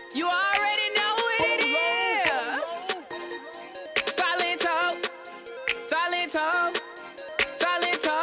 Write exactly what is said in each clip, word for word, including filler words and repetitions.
You already know who it is. Silento, Silento, Silento.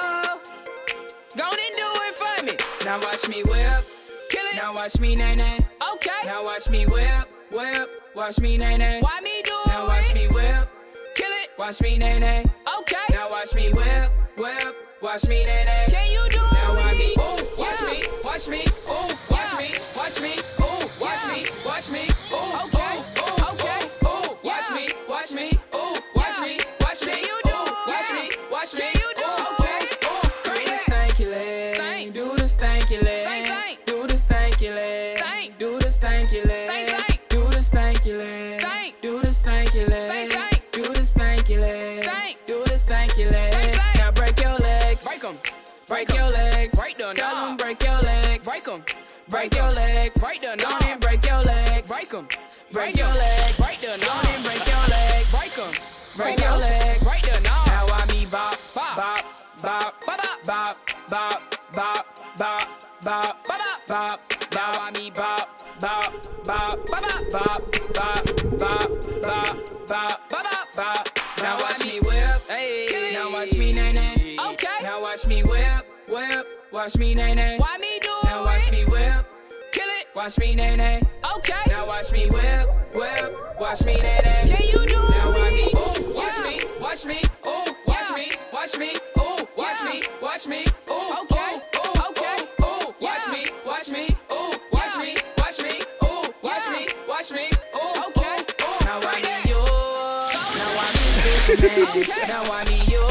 Go and do it for me. Now watch me whip, kill it. Now watch me nay nay. Okay. Now watch me whip, whip. Watch me nay nay. Why me do it? Now watch me whip, kill it. Watch me nay nay. Okay. Now watch me whip, whip. Watch me nay nay. Can you do it? Now watch me. Ooh, watch yeah. me, watch me. Ooh, watch yeah. me, watch me. Ooh, watch yeah. me, watch me. Ooh, okay. Ooh, okay. Ooh, watch yeah. me, watch me. Ooh, watch yeah. me, watch me. Can you do Ooh, it? Watch me, watch me. Can you do Ooh, okay. Ooh, do the stanky leg. Stank. Do the stanky leg. Stank, stank. Do the stanky leg. Stank. Do the stanky leg. Stank, stank. Do the stanky leg. Stank. Do the stanky leg. Stank, stank. Do the stanky leg. Stank. Do the stanky leg. Stank, stank. Now break your legs. Break 'em. Break your legs. Break them. Tell them break your legs. Break 'em. Break your legs. Break them. Don't and break your legs. Break 'em. Break your legs. Break them. Don't and break your legs. Break 'em. Break your legs. Break them. Now I me bop, bop, bop, bop, bop, bop, bop, bop, bop, bop, bop, bop. Now I me bop, bop, bop, bop, bop, bop, bop, bop, bop, bop, bop. Now watch me whip, hey. Now watch me nay nay. Okay. Now watch me whip, whip. Watch me nay nay. Why me do it? Now watch me whip, kill it. Watch me nay nay. Okay. Now watch me whip, whip. Watch me nay nay. Can you do it? Now watch me. Ooh, watch me, watch me. Ooh, watch me, watch me. Ooh, watch me, watch me. Ooh, okay. Ooh, okay. Ooh, watch me, watch me. Ooh, watch me, watch me. Ooh, watch me, watch me. Ooh, okay. Now I need you. Now I me Superman. Now I me you.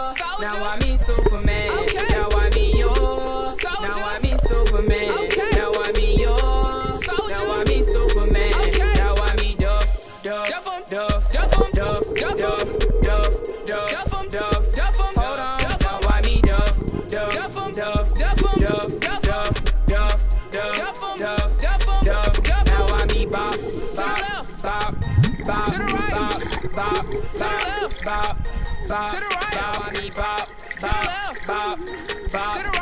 Now I me Superman. Now I me you. Now I me Superman. Now I me you. Now I me Superman. Now I me Duff, Duff, Duff, Duff, Duff, Duff, Duff, Duff, Duff, Duff, Duff. Hold on. Now I me Duff, Duff, Duff, Duff, Duff, Duff, Duff, Duff, Duff, Duff, Duff. Now I me bop, bop, bop, bop, bop, bop, bop, bop, bop. Now I me bop, bop, bop, bop.